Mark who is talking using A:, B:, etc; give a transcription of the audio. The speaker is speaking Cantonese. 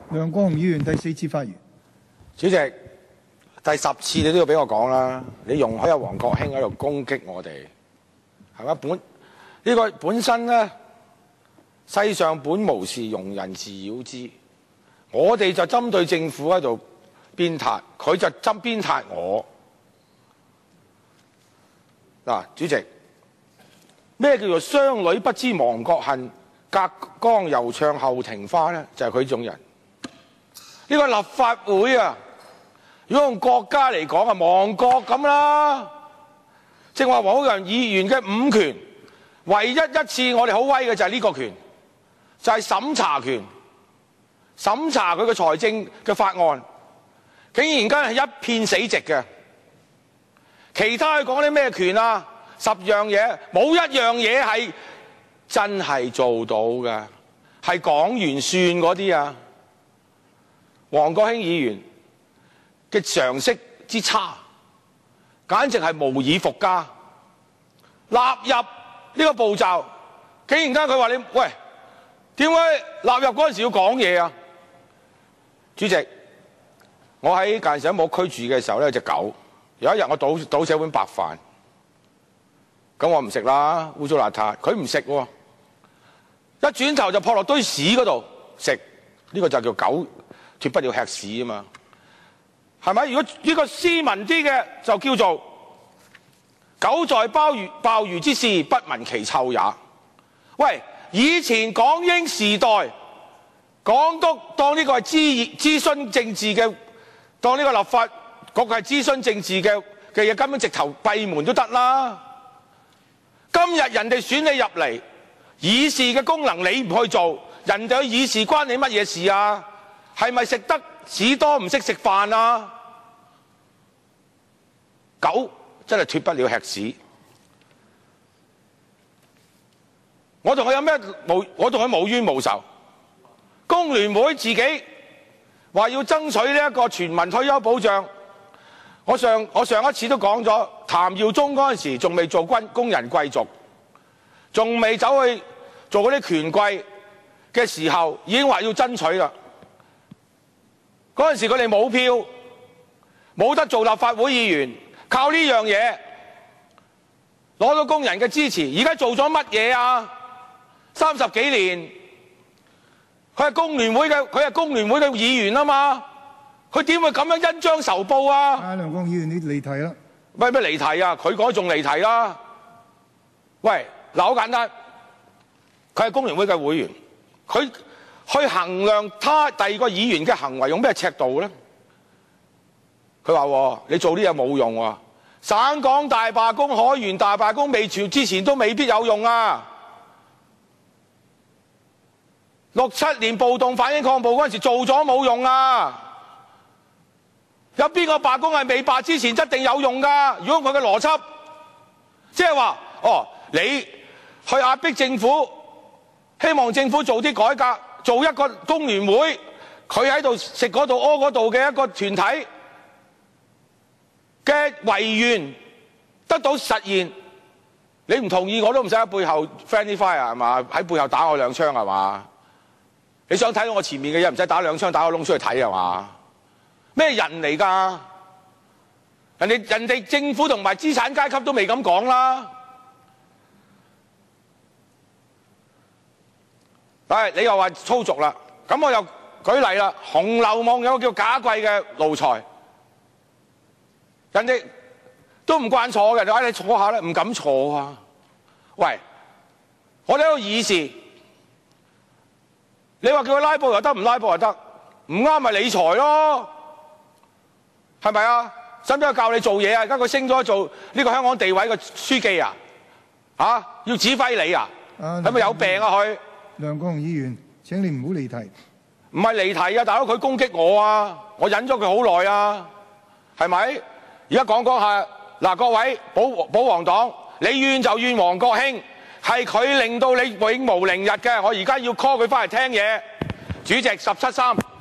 A: 梁國雄議員第4次發言。
B: 主席，第10次你都要俾我講啦，你容許阿王國興喺度攻擊我哋，係咪？呢個本身咧，世上本無事，庸人自擾之。我哋就針對政府喺度鞭撻，佢就鞭撻我。嗱，主席，咩叫做商女不知亡國恨，隔江猶唱後庭花咧？就係佢呢種人。呢個立法會啊，如果用國家嚟講啊，亡國咁啦。正話黃國仁議員嘅5權，唯一一次我哋好威嘅就係呢個權，就係審查權，審查佢嘅財政嘅法案，竟然間係一片死寂嘅。其他佢講啲咩權啊？10樣嘢，冇一樣嘢係真係做到嘅，係講完算嗰啲啊！王國興議員嘅常識之差，簡直係無以復加。納入呢個步驟，竟然間佢話你喂，點解納入嗰陣時要講嘢啊？主席，我喺間社冇區住嘅時候咧，有隻狗。有一日我倒瀉碗白飯，咁我唔食啦，污糟邋遢。佢唔食喎，一轉頭就撲落堆屎嗰度食。呢個就叫狗脫不了吃屎啊嘛，係咪？如果呢個斯文啲嘅就叫做狗在鮑魚之肆，不聞其臭也。喂，以前港英時代，港督當呢個係諮詢政治嘅，當呢個立法局係諮詢政治嘅嘢，根本直頭閉門都得啦。今日人哋選你入嚟，議事嘅功能你唔去做，人哋去議事關你乜嘢事啊？係咪食得屎多唔識食飯啊？狗真係脫不了吃屎。我同佢有咩我同佢無冤無仇。工聯會自己話要爭取呢一個全民退休保障。我上一次都講咗，譚耀宗嗰陣時仲未做工人貴族，仲未走去做嗰啲權貴嘅時候，已經話要爭取啦。嗰陣時佢哋冇票，冇得做立法會議員，靠呢樣嘢攞到工人嘅支持。而家做咗乜嘢啊？30幾年，佢係工聯會嘅議員啊嘛，佢點會咁樣恩將仇報啊？
A: 梁國雄議員，你離題啦！
B: 咩離題啊？佢講仲離題啦！喂，嗱，好簡單，佢係工聯會嘅會員，佢去衡量他第二個議員嘅行為用咩尺度咧？佢話：你做呢嘢冇用喎，省港大罷工、海員大罷工未傳之前都未必有用啊！6、7年暴動反映抗暴嗰陣時做咗冇用啊！有邊個罷工係未罷之前一定有用㗎？如果佢嘅邏輯，即係話，你去壓迫政府，希望政府做啲改革，做一個工聯會，佢喺度食嗰度屙嗰度嘅一個團體嘅遺願得到實現，你唔同意我都唔使喺背後 friendly fire 係嘛？喺背後打我2槍係嘛？你想睇到我前面嘅嘢，唔使打2槍，打個窿出去睇係嘛？咩人嚟㗎？人哋政府同埋資產階級都未咁講啦。你又話粗俗啦，咁我又舉例啦，《紅樓夢》有個叫賈貴嘅奴才，人哋都唔慣坐嘅，你話你坐下咧，唔敢坐啊！喂，我哋喺度議事，你話叫佢拉布又得，唔拉布又得，唔啱咪理財咯。係咪啊？使唔使教你做嘢啊？而家佢升咗做呢個香港地委嘅書記啊？要指揮你啊？係咪有病啊佢？
A: 梁國雄議員，請你唔好離題。
B: 唔係離題啊，大佬佢攻擊我啊，我忍咗佢好耐啊，係咪？而家講下嗱，各位保皇黨，你怨就怨王國興，係佢令到你永無寧日嘅。我而家要 call 佢翻嚟聽嘢。主席17-3。